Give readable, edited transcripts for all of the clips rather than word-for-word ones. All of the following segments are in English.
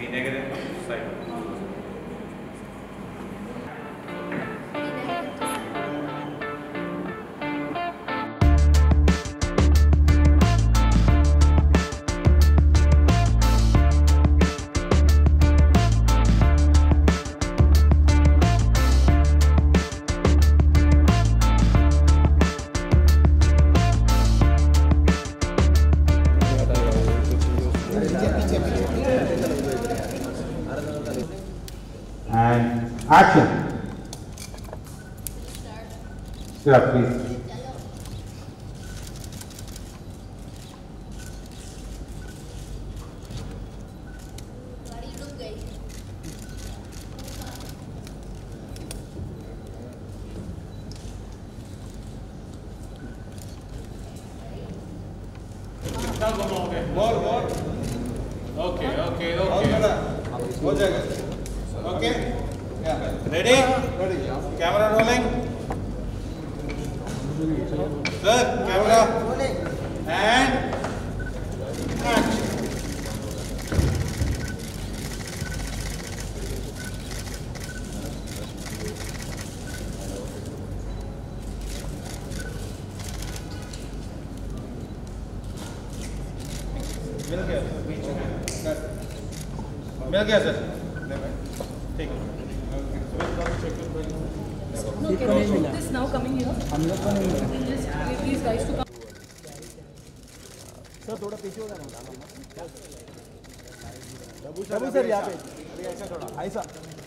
negative side. And action. Start, please. Okay. Yeah. Ready? Ready. Camera rolling. Sir, camera rolling. And action. मिल गया sir ठीक है No, can I shoot this now coming here? Just wait these guys to come. Sir थोड़ा पीछे हो जाना डब्बू sir यहाँ पे ऐसा थोड़ा ऐसा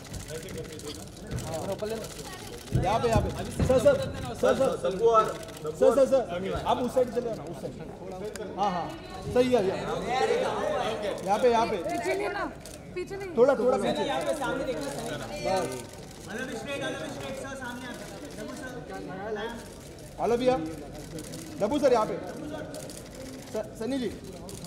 यहाँ पे sir sir sir sir sir sir आप उस साइड चले ना उस साइड हाँ हाँ सही है यहाँ पे पीछे नहीं ना पीछे नहीं थोड़ा थोड़ा पीछे सामने देखना हेलो भैया डब्बू सर यहाँ पे सनी जी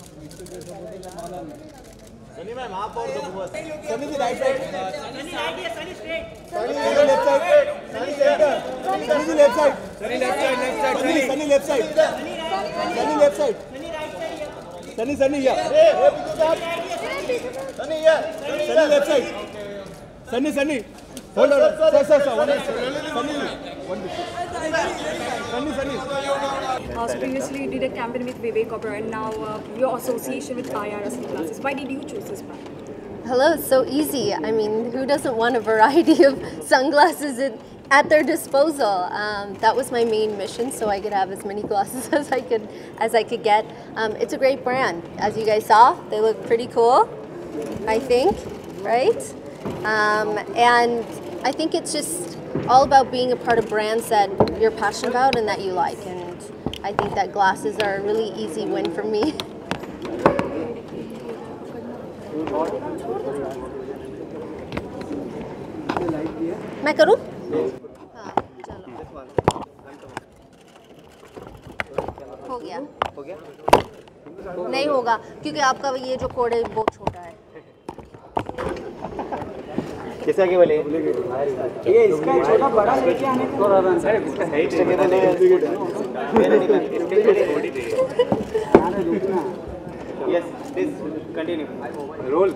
सनी मैम आप और Dabboo Sunny ji right side Sunny straight Sunny left side Sunny centre Sunny ji left side Sunny left side Sunny left side Sunny left side Sunny right side Sunny या सनी या Sunny left side Sunny hold on sir So previously you did a campaign with Vivek Oberoi and now your association with IR sunglasses. Why did you choose this brand? Hello, it's so easy. I mean, who doesn't want a variety of sunglasses at their disposal? That was my main mission, so I could have as many glasses as I could get. It's a great brand. As you guys saw, they look pretty cool, I think, right? And I think it's just all about being a part of brands that you're passionate about and that you like. And I think that glasses are a really easy win for me. मैं करूँ? हाँ, चलो। हो गया? हो गया? नहीं होगा क्योंकि आपका ये जो कोड है बहुत छोटा है। कैसे आगे बोले ये इसका छोटा बड़ा लेके आने को सर इसका height yes please continue roll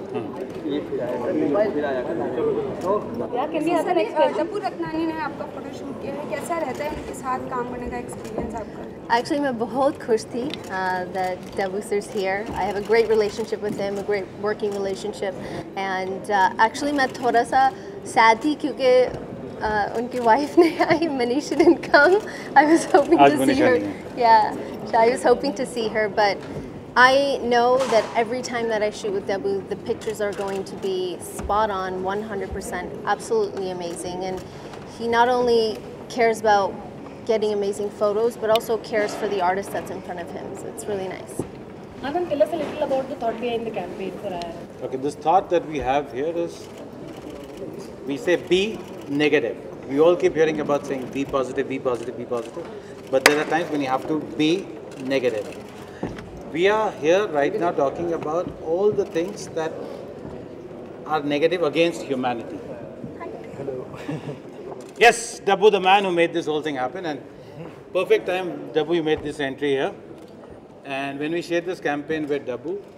यार कैसे आता है दब्बू रत्नानी ने आपका फोटो शूट किया है कैसा रहता है उनके साथ काम करने का एक्सपीरियंस आपका Actually, मैं बहुत खुश थी that Dabboo sir's here. I have a great relationship with him, a great working relationship, and actually मैं थोड़ा सा sad थी क्योंकि उनकी wife ने आई, Manisha didn't come. I was hoping to see her. Yeah, so I was hoping to see her, but I know that every time that I shoot with Dabboo, the pictures are going to be spot on, 100%, absolutely amazing, and he not only cares about getting amazing photos, but also cares for the artist that's in front of him. So it's really nice. Anand, tell us a little about the thought behind the campaign for IR. Okay, this thought that we have here is, we say be negative. We all keep hearing about saying be positive, be positive, be positive. But there are times when you have to be negative. We are here right now talking about all the things that are negative against humanity. Hello. Yes, Dabboo, the man who made this whole thing happen, and perfect time, Dabboo, you made this entry here. And when we shared this campaign with Dabboo,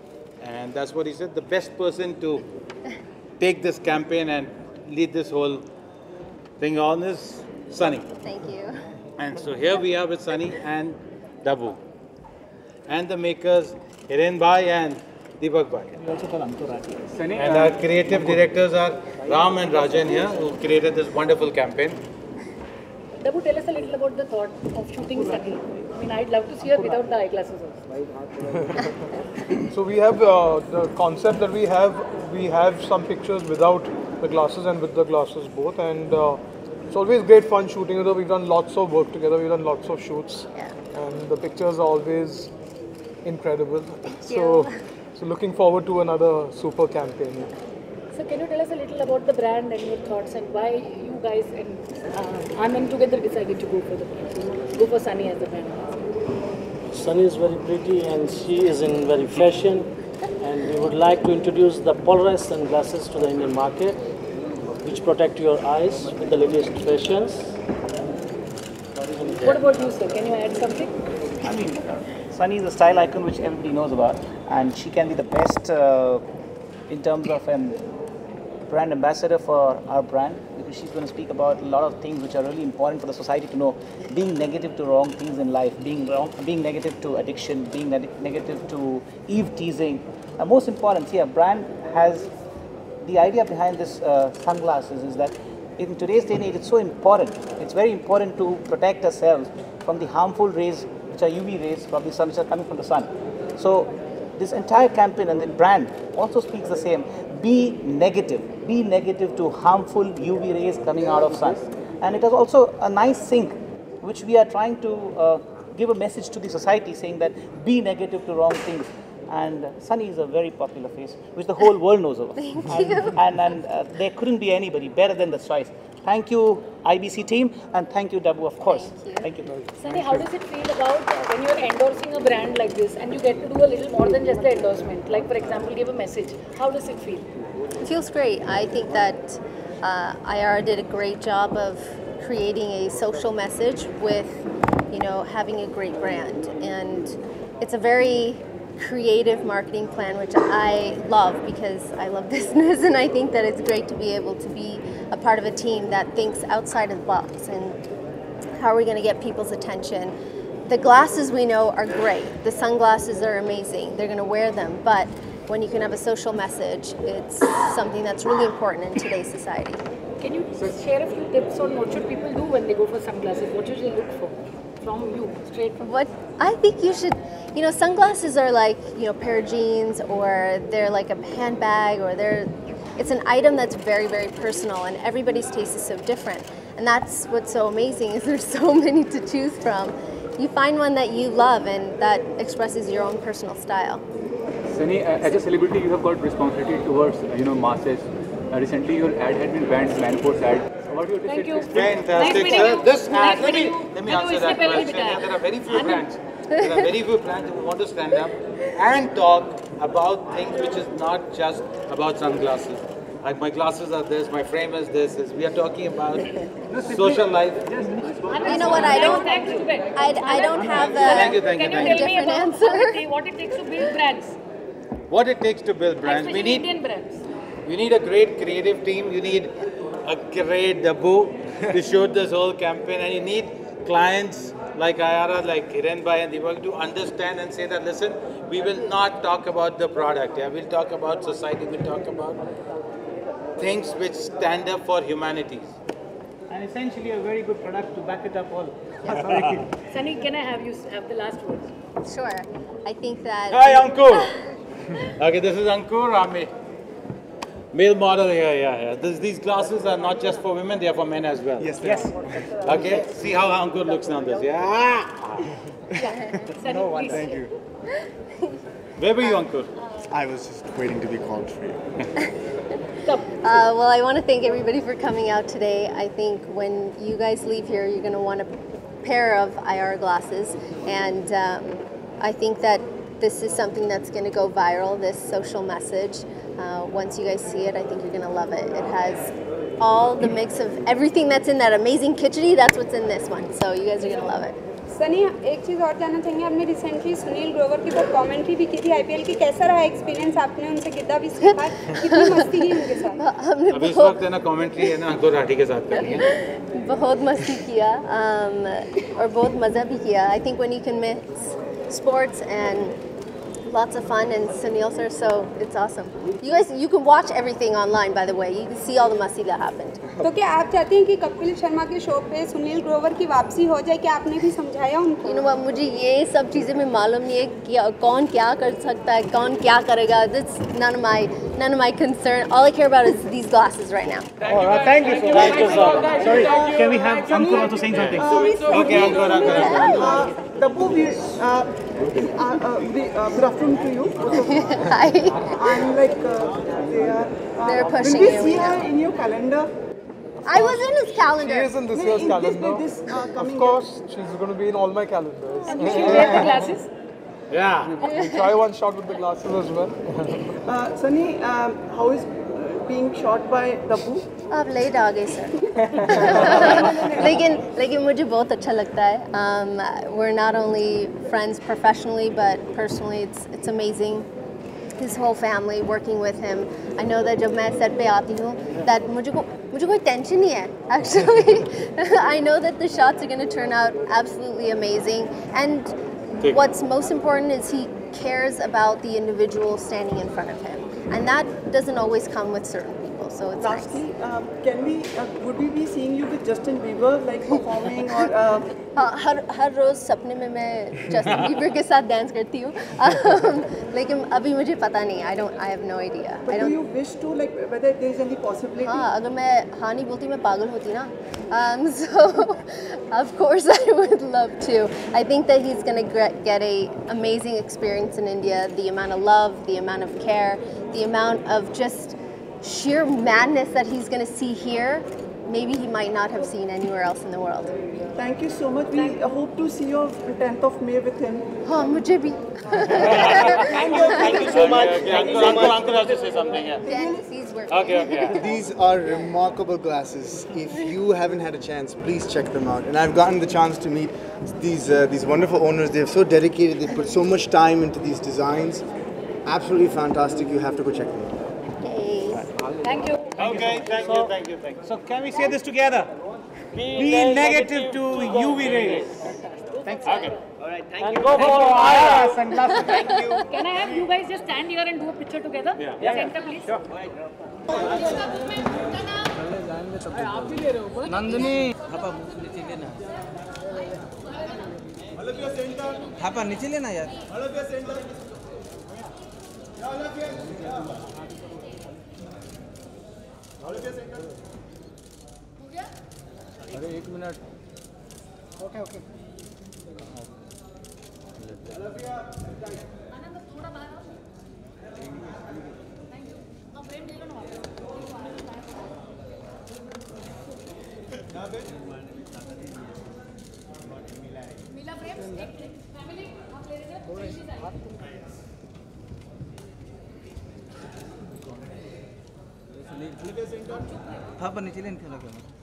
And that's what he said. The best person to take this campaign and lead this whole thing on is Sunny. Thank you. And so here we are with Sunny and Dabboo. And the makers, Hiren Bhai and Deepak Bhai. And our creative directors are Ram and Rajan here, who created this wonderful campaign. Dabboo, tell us a little about the thought of shooting Sunny. I mean, I'd love to see her without the eyeglasses also. So we have the concept that we have some pictures without the glasses and with the glasses both, and it's always great fun shooting together. We've done lots of work together, we've done lots of shoots, and the pictures are always incredible. So looking forward to another super campaign. So can you tell us a little about the brand and your thoughts and why you guys and Anand together decided to go for Sunny as the brand? Sunny is very pretty and she is in very fashion, and we would like to introduce the polarized sunglasses to the Indian market, which protect your eyes with the latest fashions. What about you, sir? Can you add something? I mean, Sunny is a style icon which everybody knows about, and she can be the best in terms of a brand ambassador for our brand, because she's going to speak about a lot of things which are really important for the society to know. Being negative to wrong things in life, being negative to addiction, being negative to Eve teasing. And most important, see, a brand has the idea behind this sunglasses is that in today's day and age, it's so important. It's very important to protect ourselves from the harmful rays, which are UV rays from the sun, which are coming from the sun. So this entire campaign and the brand also speaks the same. Be negative to harmful UV rays coming out of sun. And it is also a nice sync, which we are trying to give a message to the society, saying that be negative to wrong things. And Sunny is a very popular face, which the whole world knows about. Thank you. And there couldn't be anybody better than this choice. Thank you, IBC team, and thank you, Dabboo, of course. Thank you. Sunny, how does it feel about when you're endorsing a brand like this and you get to do a little more than just the endorsement? Like, for example, give a message. How does it feel? It feels great. I think that IR did a great job of creating a social message with, having a great brand. And it's a very creative marketing plan, which I love because I love business, and I think that it's great to be able to be a part of a team that thinks outside of the box and how are we going to get people's attention. The glasses we know are great. The sunglasses are amazing. They're going to wear them, but when you can have a social message, it's something that's really important in today's society. Can you share a few tips on what should people do when they go for sunglasses? What should they look for from you, straight from what I think you should, sunglasses are like, pair of jeans, or they're like a handbag, or it's an item that's very, very personal, and everybody's taste is so different. And that's what's so amazing, is there's so many to choose from. You find one that you love and that expresses your own personal style. Sunny, as a celebrity, you have got responsibility towards, masses. Recently, your ad had been banned, Manforce ad. What do you Thank you. Fantastic, Nice sir. This Nice let meeting me you. answer that question. Yeah, there are very few brands. There are very few brands who want to stand up and talk about things which is not just about sunglasses. Like my glasses are this, my frame is this. We are talking about social life. You know what? I don't have a Thank you. Can you tell me different about answer. what it takes to build brands? What it takes to build brands. Especially Indian brands. You need a great creative team. You need a great Dabboo to shoot this whole campaign, and you need clients like Ayara, like Hiren Bhai and Deepak to understand and say that, listen, we will not talk about the product. Yeah, we'll talk about society. We'll talk about things which stand up for humanity. And essentially a very good product to back it up all. Sunny, can I have you have the last word? Sure. I think that... Hi, Ankur. Okay, this is Ankur Rame. Male model here, yeah. These glasses are not just for women, they are for men as well. Yes. Okay, see how Ankur looks on this. Yeah. Sunny, No one, please. thank you. Where were you, Ankur? I was just waiting to be called for you. Well, I want to thank everybody for coming out today. I think when you guys leave here, you're going to want a pair of IR glasses, and I think that this is something that's going to go viral, this social message. Once you guys see it, I think you're going to love it. It has all the mix of everything that's in that amazing khichdi, that's what's in this one. So you guys are going to love it. Sunny, एक चीज़ और जानना चाहेंगे, आपने recently Sunil Grover की तो commentary भी की थी आईपीएल की, कैसा रहा एक्सपीरियंस? आपने उनसे गिद्दा भी सीखा, कितनी मस्ती की उनके साथ? अभी इस वक्त है ना कमेंट्री है ना अंकुर राठी के साथ करनी है। बहुत मस्ती किया और बहुत मज़ा भी किया. I think when you can mix sports and lots of fun and Sunil sir, so it's awesome. You can watch everything online, by the way. You can see all the masti that happened. तो क्या आप चाहते हैं कि कपिल शर्मा के show पे सुनील ग्रोवर की वापसी हो जाए? क्या आपने भी समझाया उनको? You know what, मुझे ये सब चीज़ें में मालूम नहीं है कि कौन क्या कर सकता है, कौन क्या करेगा. That's none of my concern. All I care about is these glasses right now. Thank you so much. Sorry, can we have Ankur also saying something? Okay, Ankur. Dabboo, good afternoon to you. Hi. I'm like, They're pushing will we you see right her now. in your calendar? I was in his calendar. She is in this year's calendar. This coming Of course, she's going to be in all my calendars. And will she wear the glasses? Yeah. We'll try one shot with the glasses as well. Sunny, how is being shot by Dabboo? आप late आ गए sir. लेकिन मुझे बहुत अच्छा लगता है. We're not only friends professionally but personally it's amazing. His whole family working with him. I know that जब मैं set पे आती हूँ that मुझे कोई tension नहीं है. Actually, I know that the shots are going to turn out absolutely amazing. And what's most important is he cares about the individual standing in front of him. And that doesn't always come with certain people, so it's Lastly, nice. would we be seeing you with Justin Bieber, like performing or? हर रोज़ सपने में मैं Justin Bieber के साथ dance करती हूँ. लेकिन अभी मुझे पता नहीं. I have no idea. But do you wish to, like, whether there is any possibility? हाँ, अगर मैं हाँ नहीं बोलती मैं पागल होती ना. So of course I would love to. I think that he's going to get a amazing experience in India. The amount of love, the amount of care, the amount of just sheer madness that he's going to see here, maybe he might not have seen anywhere else in the world. Thank you so much. We hope to see you on 10th of May with him. हाँ, मुझे भी. Thank you so much. Uncle has to say something. Yeah. Yes, he's working. Okay. These are remarkable glasses. If you haven't had a chance, please check them out. And I've gotten the chance to meet these wonderful owners. They're so dedicated. They put so much time into these designs. Absolutely fantastic. You have to go check them out. Thank you. Okay, thank you. So can we say this together? Be negative to UV rays. Thanks. Okay. All right, thank you. Go for IR sunglasses. Thank you. Can I have you guys just stand here and do a picture together? Yeah. Center, please. Sure. Nandini. Thapa नीचे लेना यार. अरे 1 minute. Okay. Thapa नीचे लेना क्या लगा.